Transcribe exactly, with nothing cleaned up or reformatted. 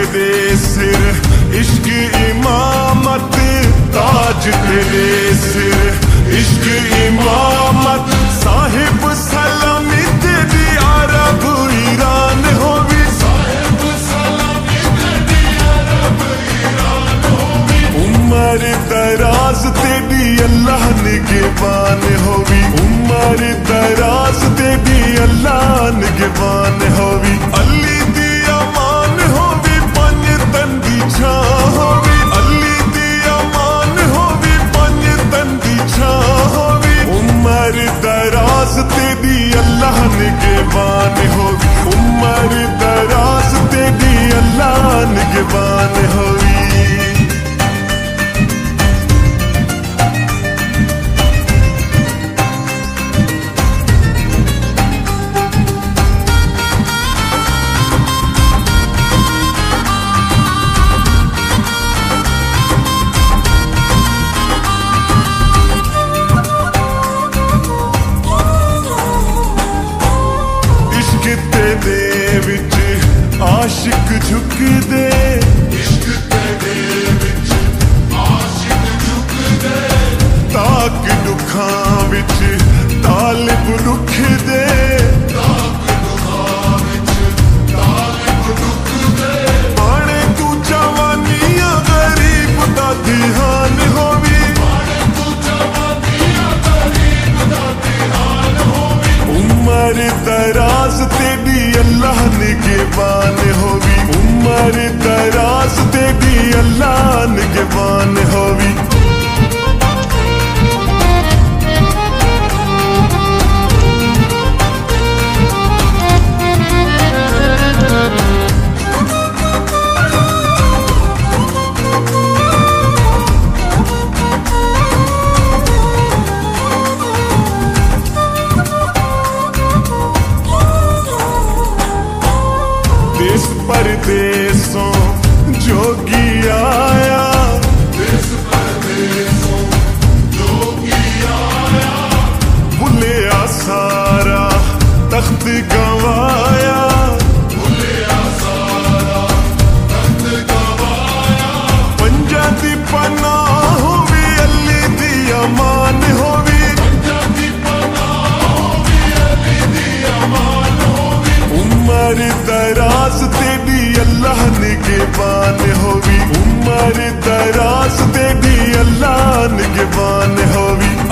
तेरे सिर, इश्क इमामत ताज तेरे सिर, इश्क इमामत साहिब सलामी तेरी अरब ईरान होवी, साहिब सलामी तेरी अरब ईरान होवी। उमर दराज तेरी अल्लाह निगहबान होवी, उमर दराज तेरी अल्लाह निगहबान होवी। अली दी अमान होवी पंज तन दी छां होवी, अली दी अमान होवी पंज तन दी छां होवी। उमर दराज तेरी अल्लाह निगहबान होवी, उमर दराज तेरी अल्लाह निगहबान होवी। तेरे विच आशिक झुकदे, इश्क तेरे विच आशिक झुकदे, ताक दुखां विच तालिब रुखदे, ताक दुखां विच तालिब रुखदे। पाणे तू जवानियां गरीब दा ध्यान होवी, पाणे तू जवानियां गरीब दा ध्यान होवी। उमर दराज तेरी अल्लाह निगहबान होवी, उमर दराज तेरी अल्लाह निगहबान होवी। देश परदेसों जोगी आया, देश परदेसों जोगी आया, भुलिया सारा तख्त गवाया, भुलिया सारा तख्त गवाया। पंजा दी पनाह होवी अली दी अमान होवी, पंजा दी पनाह होवी अली दी अमान होवी। उमर दराज तेरी अल्लाह निगहबान होवी, उमर दराज तेरी अल्लाह निगहबान होवी।